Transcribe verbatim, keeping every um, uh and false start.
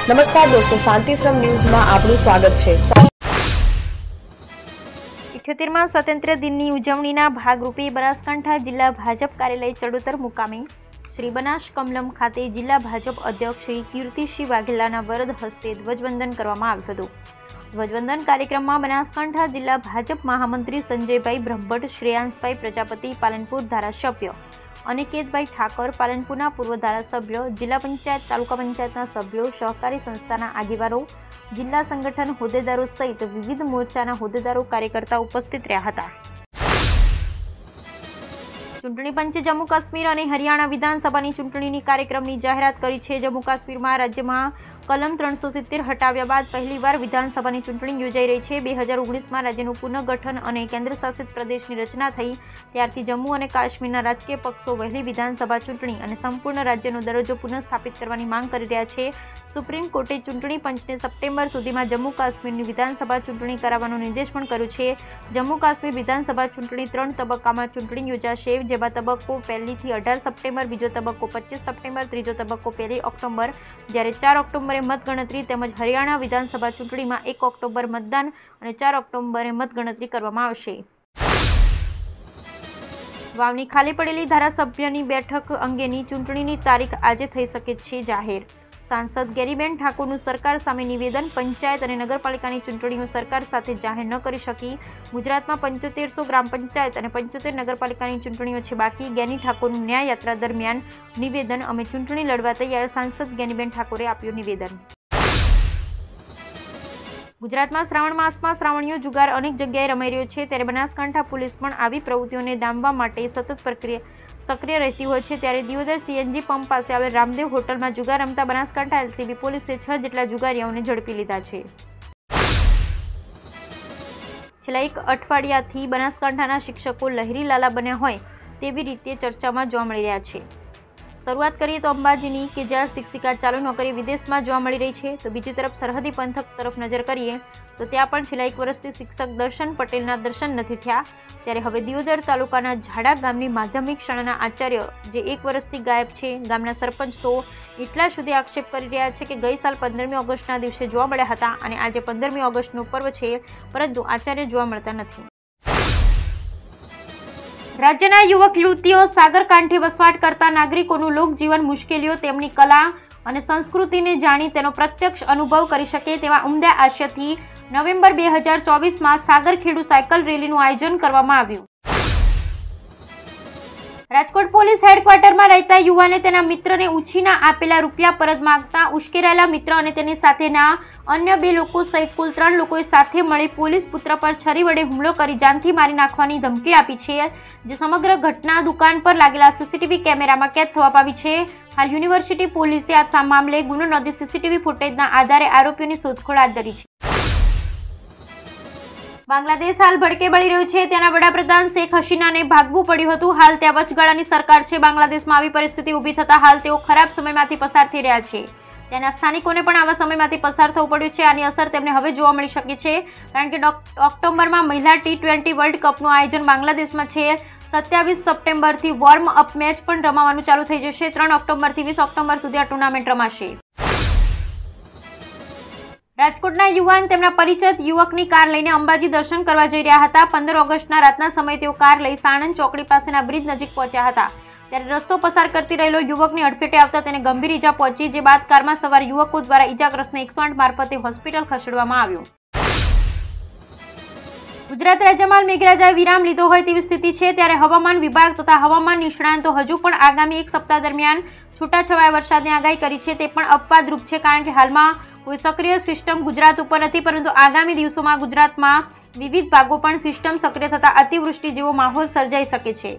નમસ્કાર દોસ્તો, શાંતિશ્રમ ન્યૂઝમાં આપનું સ્વાગત છે। ઇઠ્યોતેરમાં સ્વાતંત્ર્ય દિનની ઉજવણીના ભાગરૂપે બનાસકાંઠા જિલ્લા ભાજપ કાર્યાલય ચડોતર મુકામે શ્રી બનાસ કમલમ ખાતે જિલ્લા ભાજપ અધ્યક્ષ શ્રી કીર્તિસિંહ વાઘેલાના વરદ હસ્તે ધ્વજવંદન કરવામાં આવ્યું હતું। ધ્વજવંદન કાર્યક્રમમાં બનાસકાંઠા જિલ્લા ભાજપ મહામંત્રી સંજયભાઈ બ્રહ્મભટ્ટ, શ્રેયાંશભાઈ પ્રજાપતિ પાલનપુર ધારાસભ્ય, અનિકેતભાઈ ઠાકોર પાલનપુરના પૂર્વ ધારાસભ્ય, જિલ્લા પંચાયત, તાલુકા પંચાયતના સભ્યો, સહકારી સંસ્થાના આગેવાનો, જિલ્લા સંગઠન હોદ્દેદારો સહિત વિવિધ મોરચાના હોદ્દેદારો કાર્યકર્તાઓ ઉપસ્થિત રહ્યા હતા। ચૂંટણી પંચે જમ્મુ કાશ્મીર અને હરિયાણા વિધાનસભાની ચૂંટણીની કાર્યક્રમની જાહેરાત કરી છે। જમ્મુ કાશ્મીરમાં રાજ્યમાં કલમ ત્રણસો સિત્તેર હટાવ્યા બાદ પહેલીવાર વિધાનસભાની ચૂંટણી યોજાઈ રહી છે। બે હજાર ઓગણીસમાં રાજ્યનું પુનઃગઠન અને કેન્દ્રશાસિત પ્રદેશની રચના થઈ ત્યારથી જમ્મુ અને કાશ્મીરના રાજકીય પક્ષો વહેલી વિધાનસભા ચૂંટણી અને સંપૂર્ણ રાજ્યનો દરજ્જો પુનઃસ્થાપિત કરવાની માંગ કરી રહ્યા છે। સુપ્રીમ કોર્ટે ચૂંટણી પંચને સપ્ટેમ્બર સુધીમાં જમ્મુ કાશ્મીરની વિધાનસભા ચૂંટણી કરાવવાનો નિર્દેશ પણ કર્યો છે। જમ્મુ કાશ્મીર વિધાનસભા ચૂંટણી ત્રણ તબક્કામાં ચૂંટણી યોજાશે, જેમાં તબક્કો પહેલીથી અઢાર સપ્ટેમ્બર, બીજો તબક્કો પચીસ સપ્ટેમ્બર, ત્રીજો તબક્કો પહેલી ઓક્ટોબર, જ્યારે ચાર ઓક્ટોબરે મતગણતરી તેમજ હરિયાણા વિધાનસભા ચૂંટણીમાં એક ઓક્ટોબર મતદાન અને ચાર ઓક્ટોબરે મતગણતરી કરવામાં આવશે। વાવની ખાલી પડેલી ધારાસભ્યની બેઠક અંગેની ચૂંટણીની તારીખ આજે થઈ શકે છે જાહેર। સાંસદ ગેરીબેન ઠાકોરનું સરકાર સામે નિવેદન, પંચાયત અને નગરપાલિકાની ચૂંટણીઓ સરકાર સાથે જાહેર ન કરી શકી। ગુજરાતમાં પંચોતેરસો ગ્રામ પંચાયત અને પંચોતેર નગરપાલિકાની ચૂંટણીઓ છે બાકી। ગેની ઠાકોરનું ન્યાય યાત્રા દરમિયાન નિવેદન, અમે ચૂંટણી લડવા તૈયાર, સાંસદ ગેનીબેન ઠાકોરે આપ્યું નિવેદન। ગુજરાતમાં શ્રાવણ માસમાં શ્રાવણીયો જુગાર અનેક જગ્યાએ રમાઈ રહ્યો છે, ત્યારે બનાસકાંઠા પોલીસ પણ આવી પ્રવૃત્તિઓને ડામવા માટે સતત પ્રક્રિયા સક્રિય રહેતી હોય છે। ત્યારે દિયોદર સીએનજી પંપ પાસે આવેલ રામદેવ હોટલમાં જુગાર રમતા બનાસકાંઠા એલસીબી પોલીસે છ જેટલા જુગારીઓને ઝડપી લીધા છે। છેલ્લા એક અઠવાડિયાથી બનાસકાંઠાના શિક્ષકો લહેરી લાલા બન્યા હોય તેવી રીતે ચર્ચામાં જોવા મળી રહ્યા છે। શરૂઆત કરીએ તો અંબાજીની કે જ્યાં શિક્ષિકા ચાલુ નોકરી વિદેશમાં જોવા મળી રહી છે, તો બીજી તરફ સરહદી પંથક તરફ નજર કરીએ તો ત્યાં પણ છેલ્લા એક વર્ષથી શિક્ષક દર્શન પટેલના દર્શન નથી થયા। ત્યારે હવે દિયોદર તાલુકાના ઝાડા ગામની માધ્યમિક શાળાના આચાર્ય જે એક વર્ષથી ગાયબ છે, ગામના સરપંચ તો એટલા સુધી આક્ષેપ કરી રહ્યા છે કે ગઈ સાલ પંદરમી ઓગસ્ટના દિવસે જોવા મળ્યા હતા અને આજે પંદરમી ઓગસ્ટનું પર્વ છે, પરંતુ આચાર્ય જોવા મળતા નથી। રાજ્યના યુવક યુવતીઓ સાગરકાંઠે વસવાટ કરતા નાગરિકોનું લોકજીવન, મુશ્કેલીઓ, તેમની કલા અને સંસ્કૃતિને જાણી તેનો પ્રત્યક્ષ અનુભવ કરી શકે તેવા ઉમદા આશયથી નવેમ્બર બે હજાર ચોવીસમાં સાગરખેડુ સાયકલ રેલીનું આયોજન કરવામાં આવ્યું। રાજકોટ પોલીસ હેડક્વાર્ટરમાં રહેતા યુવાને તેના મિત્રને ઉછીના આપેલા રૂપિયા પરત માંગતા ઉશ્કેરાયેલા મિત્ર અને તેની સાથેના અન્ય બે લોકો સહિત કુલ ત્રણ લોકોએ સાથે મળી પોલીસ પુત્ર પર છરી વડે હુમલો કરી જાનથી મારી નાખવાની ધમકી આપી છે, જે સમગ્ર ઘટના દુકાન પર લાગેલા સીસીટીવી કેમેરામાં કેદ થવા પામી છે। હાલ યુનિવર્સિટી પોલીસે આ મામલે ગુનો નોંધી સીસીટીવી ફૂટેજના આધારે આરોપીઓની શોધખોળ હાથ ધરી છે। બાંગ્લાદેશ હાલ ભડકે બળી રહ્યું છે, ત્યાંના વડાપ્રધાન શેખ હસીનાને ભાગવું પડ્યું હતું। હાલ ત્યાં વચગાળાની સરકાર છે। બાંગ્લાદેશમાં આવી પરિસ્થિતિ ઊભી થતા હાલ તેઓ ખરાબ સમયમાંથી પસાર થઈ રહ્યા છે। ત્યાંના સ્થાનિકોને પણ આવા સમયમાંથી પસાર થવું પડ્યું છે। આની અસર તેમને હવે જોવા મળી શકે છે, કારણ કે ઓક્ટોબરમાં મહિલા ટી ટ્વેન્ટી વર્લ્ડ કપનું આયોજન બાંગ્લાદેશમાં છે। સત્યાવીસ સપ્ટેમ્બરથી વોર્મ અપ મેચ પણ રમાવાનું ચાલુ થઈ જશે। ત્રણ ઓક્ટોબરથી વીસ ઓક્ટોબર સુધી આ ટુર્નામેન્ટ રમાશે। રાજકોટના યુવાન તેમના પરિચિત યુવકની કાર લઈને અંબાજી દર્શન કરવા જઈ રહ્યા હતા। પંદર ઓગસ્ટના રાતના સમયે તેઓ કાર લઈ સાણંદ ચોકડી પાસેના બ્રિજ નજીક પહોંચ્યા હતા, ત્યારે રસ્તો પસાર કરતી રહેલો યુવકની અડફેટે આવતા તેને ગંભીર ઈજા પહોંચી, જે બાદ કારમાં સવાર યુવકો દ્વારા ઈજાગ્રસ્તને એકસો આઠ મારફતે હોસ્પિટલ ખસેડવામાં આવ્યો। ગુજરાત રાજ્યમાં મેઘરાજાએ વિરામ લીધો હોય તેવી સ્થિતિ છે, ત્યારે હવામાન વિભાગ તથા હવામાન નિષ્ણાંતો હજુ પણ આગામી એક સપ્તાહ દરમિયાન છૂટાછવાયા વરસાદની આગાહી કરી છે, તે પણ અપવાદરૂપ છે, કારણ કે હાલમાં કોઈ સક્રિય સિસ્ટમ ગુજરાત ઉપર નથી, પરંતુ આગામી દિવસોમાં ગુજરાતમાં વિવિધ ભાગો પણ સિસ્ટમ સક્રિય થતા અતિવૃષ્ટિ જેવો માહોલ સર્જાઈ શકે છે।